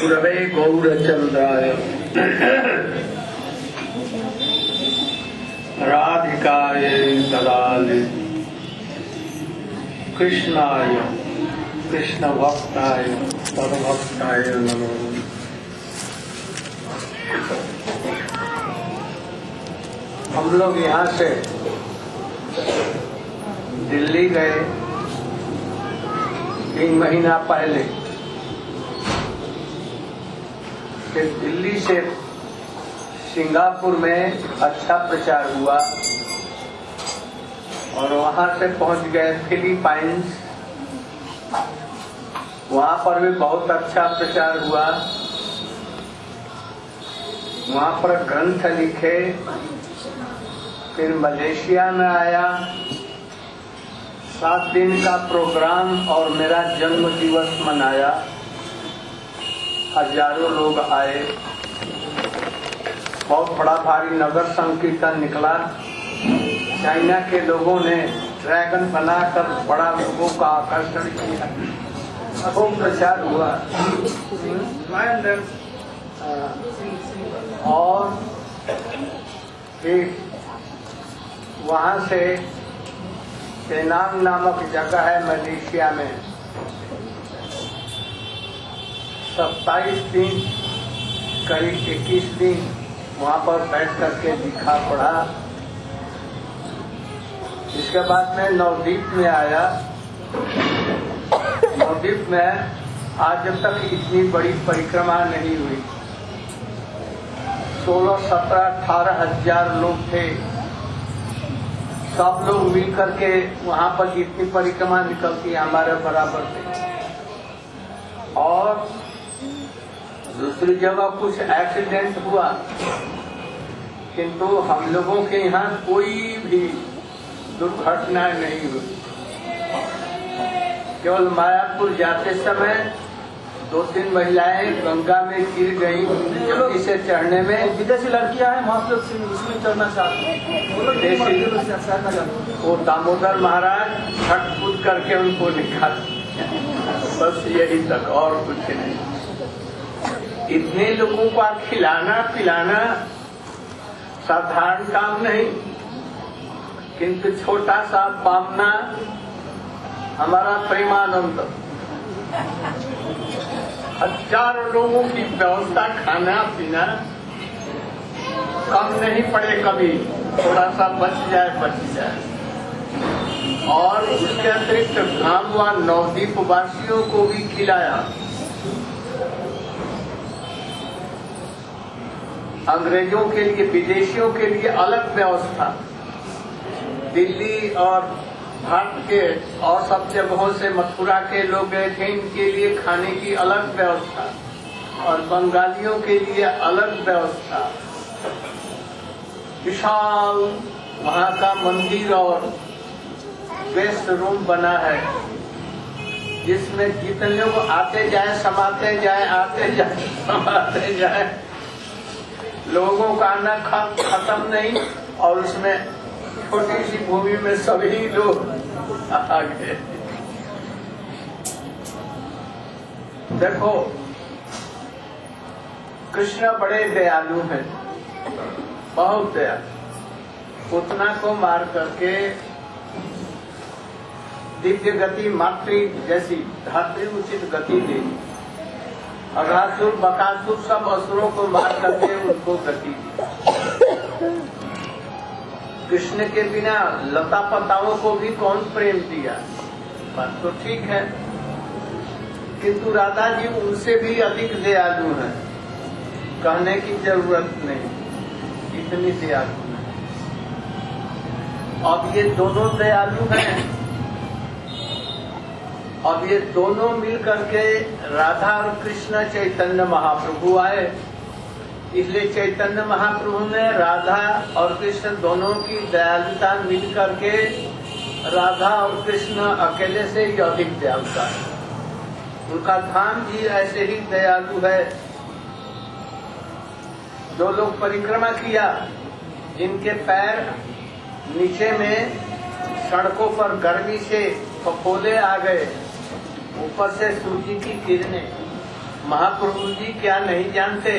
गुरवे गौरचंद्राय राधिकाय तदालि कृष्णाय कृष्ण भक्ताय तद्भक्ताय नमो। हम लोग यहाँ से दिल्ली गए 3 महीना पहले। फिर दिल्ली से सिंगापुर में अच्छा प्रचार हुआ और वहाँ से पहुँच गए फिलीपाइंस। वहाँ पर भी बहुत अच्छा प्रचार हुआ। वहाँ पर ग्रंथ लिखे। फिर मलेशिया में आया, 7 दिन का प्रोग्राम और मेरा जन्म दिवस मनाया। हजारों लोग आए। बहुत बड़ा भारी नगर संकीर्तन निकला। चाइना के लोगों ने ड्रैगन बनाकर बड़ा लोगों का आकर्षण किया। खूब प्रचार हुआ। और फिर वहाँ से पेनांग नामक जगह है मलेशिया में, 27 दिन करीब 21 दिन वहाँ पर बैठ करके लिखा पढ़ा। इसके बाद मैं नवद्वीप में आया। नवद्वीप में आज तक इतनी बड़ी परिक्रमा नहीं हुई। 16, 17, 18 हजार लोग थे। सब लोग मिल करके वहाँ पर जितनी परिक्रमा निकलती हमारे बराबर थे। और दूसरी जगह कुछ एक्सीडेंट हुआ, किंतु हम लोगों के यहाँ कोई भी दुर्घटना नहीं हुई। केवल मायापुर जाते समय 2-3 महिलाएं गंगा में गिर गईं इसे चढ़ने में। विदेशी लड़कियां हैं, वहाँ पे उसमें चढ़ना चाहते हैं। वो दामोदर महाराज छठ कूद करके उनको निकाल, बस यही तक और कुछ नहीं। इतने लोगों को खिलाना पिलाना साधारण काम नहीं, किंतु छोटा सा बामना हमारा प्रेमानंद हजारों लोगों की व्यवस्था, खाना पीना कम नहीं पड़े कभी। थोड़ा सा बच जाए। और उसके अतिरिक्त गांव व नवद्वीप वासियों को भी खिलाया। अंग्रेजों के लिए, विदेशियों के लिए अलग व्यवस्था। दिल्ली और भारत के और सब जगहों से मथुरा के लोग गए थे, इनके लिए खाने की अलग व्यवस्था और बंगालियों के लिए अलग व्यवस्था। विशाल वहाँ का मंदिर और गेस्ट रूम बना है, जिसमें जितने लोग आते जाए समाते जाए, आते जाए समाते जाए, लोगों का आना खत्म नहीं। और उसमें छोटी सी भूमि में सभी लोग आ गए। देखो, कृष्ण बड़े दयालु हैं, बहुत दयालु। पूतना को मार करके दिव्य गति, मातृ जैसी धात्री उचित गति दी। अघासुर बकासुर सब असुरों को मार करके उनको गति दी। कृष्ण के बिना लता पताओं को भी कौन प्रेम दिया? बात तो ठीक है, किंतु राधा जी उनसे भी अधिक दयालु हैं। कहने की जरूरत नहीं, इतनी दयालु है। अब ये दोनों दयालु हैं। अब ये दोनों मिल करके राधा और कृष्ण चैतन्य महाप्रभु आए। इसलिए चैतन्य महाप्रभु ने राधा और कृष्ण दोनों की दयालुता मिल करके राधा और कृष्ण अकेले से ही अधिक दयालुता है। उनका धाम भी ऐसे ही दयालु है। जो लोग परिक्रमा किया, जिनके पैर नीचे में सड़कों पर गर्मी से फफोले आ गए, ऊपर से सूर्य की किरणें, महाप्रभु जी क्या नहीं जानते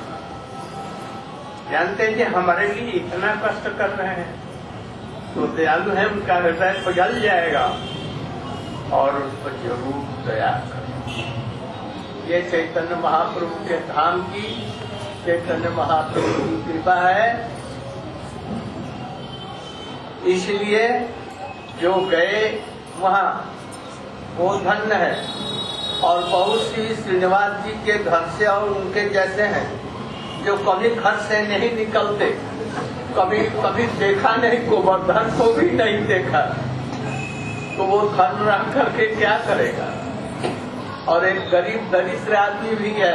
कि हमारे लिए इतना कष्ट कर रहे हैं, तो दयालु है, उनका हृदय पिघल जाएगा और उस पर जरूर दया करें। ये चैतन्य महाप्रभु के धाम की, चैतन्य महाप्रभु की कृपा है। इसलिए जो गए वहाँ वो धन्य है। और बहुत सी श्रीनिवास जी के घर से और उनके जैसे हैं जो कभी घर से नहीं निकलते, कभी देखा नहीं, गोवर्धन को भी नहीं देखा, तो वो धन रख करके क्या करेगा। और एक गरीब दरिद्र आदमी भी है,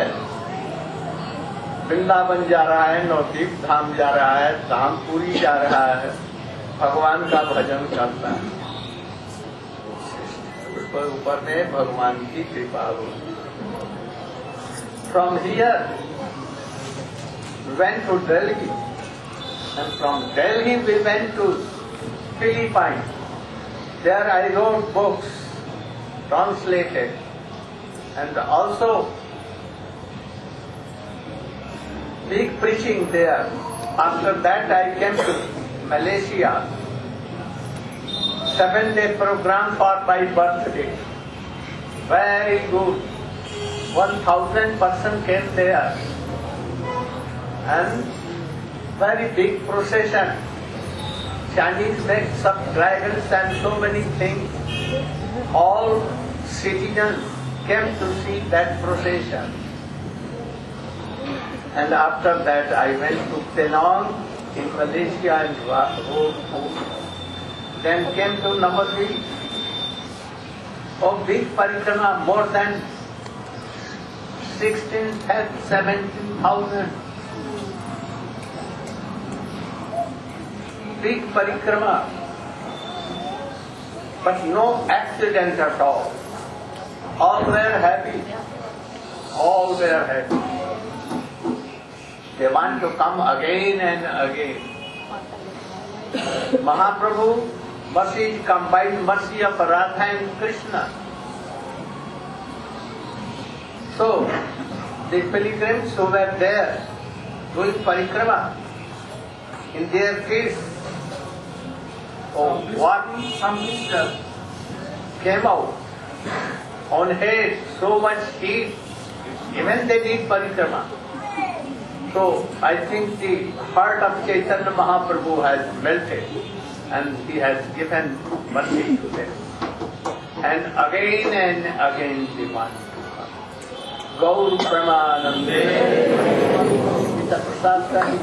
वृंदावन जा रहा है, नवद्वीप धाम जा रहा है, धामपुरी जा रहा है, भगवान का भजन करता है, ऊपर में भगवान की कृपा होगी। From here we went to Delhi, and from Delhi we went to Philippines. There I wrote books, translated, and also big preaching there. After that I came to Malaysia. 7-day program for my birthday. Very good. 1,000 persons came there. And very big procession. Chinese make some dragons and so many things. All citizens came to see that procession. And after that I went to Penang in Malaysia and rode home. Then came to Navadvip. Oh, big parikrama, more than 17,000. Big parikrama, but no accident at all. All were happy. All were happy. They want to come again and again. Mahaprabhu mercy is combined mercy of Radha and Krishna. So the pilgrims who were there doing parikrama in their case, oh, what some mixture came out on head, so much heat, even they did parikrama. So I think the heart of Chaitanya Mahaprabhu has melted and he has given mercy to them. And again they want to come. Gaur Pramanande. Gita Prasad Sahi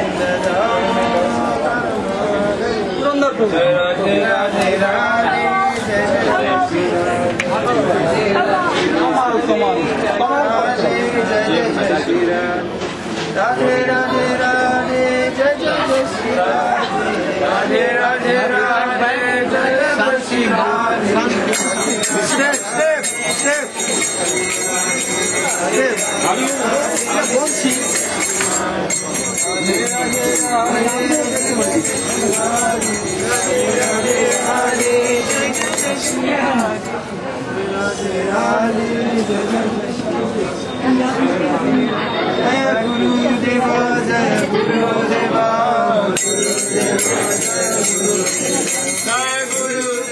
Radhe Radhe Radhe Radhe Radhe जय जय श्री राधे राधे राधे जय Shri Radhe step step step जय गुरुदेवा जय गुरुदेवा जय गुरुदेवा